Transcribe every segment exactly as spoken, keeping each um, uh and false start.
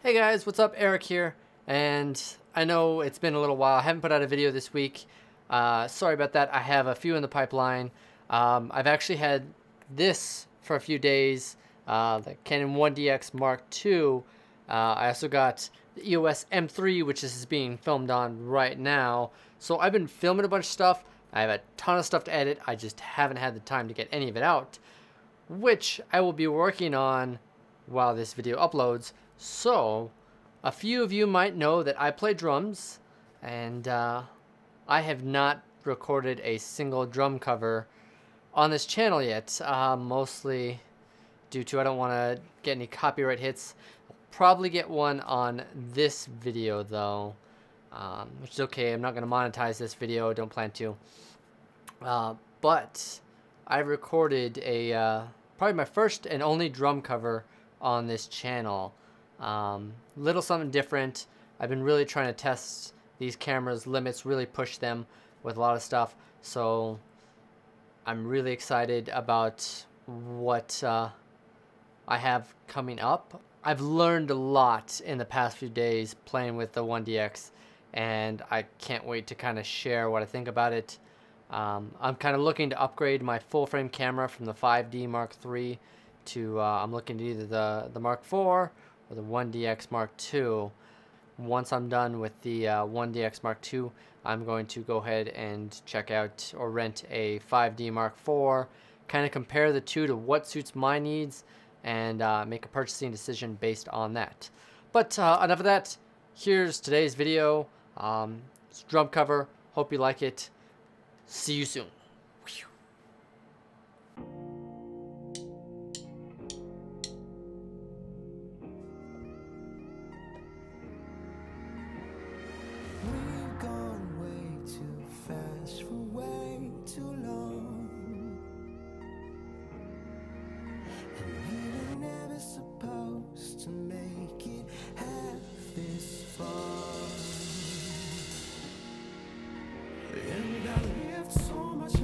Hey guys, what's up? Eric here, and I know it's been a little while. I haven't put out a video this week. Uh, sorry about that. I have a few in the pipeline. Um, I've actually had this for a few days, uh, the Canon one D X Mark two. Uh, I also got the E O S M three, which is being filmed on right now. So I've been filming a bunch of stuff. I have a ton of stuff to edit. I just haven't had the time to get any of it out, which I will be working on while this video uploads. So, a few of you might know that I play drums, and uh, I have not recorded a single drum cover on this channel yet, uh, mostly due to I don't want to get any copyright hits. I'll probably get one on this video though, um, which is okay. I'm not going to monetize this video, don't plan to. Uh, but I recorded a uh, probably my first and only drum cover on this channel. Um, little something different. I've been really trying to test these cameras' limits, really push them with a lot of stuff. So I'm really excited about what uh, I have coming up. I've learned a lot in the past few days playing with the one D X, and I can't wait to kind of share what I think about it. Um, I'm kind of looking to upgrade my full frame camera from the five D Mark three to uh, I'm looking at either the the Mark four or the one D X Mark two. Once I'm done with the uh, one D X Mark two, I'm going to go ahead and check out or rent a five D Mark four, kind of compare the two to what suits my needs, and uh, make a purchasing decision based on that. But uh, enough of that. Here's today's video. Um, it's a drum cover. Hope you like it. See you soon. Whew. Supposed to make it half this far, and I lived so much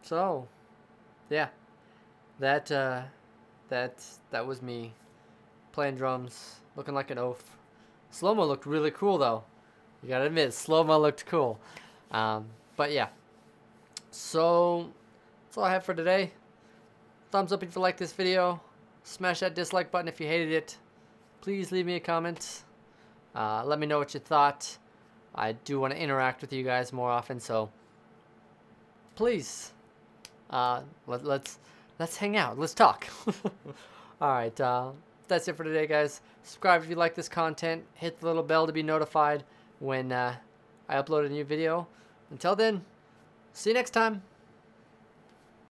So, yeah, that uh, that that was me playing drums, looking like an oaf. Slow-mo looked really cool though. You gotta admit, slow-mo looked cool. Um, but yeah, so that's all I have for today. Thumbs up if you like this video. Smash that dislike button if you hated it. Please leave me a comment. Uh, let me know what you thought. I do want to interact with you guys more often, so please, uh, let, let's let's hang out. Let's talk. All right, uh, that's it for today, guys. Subscribe if you like this content. Hit the little bell to be notified when uh, I upload a new video. Until then, see you next time.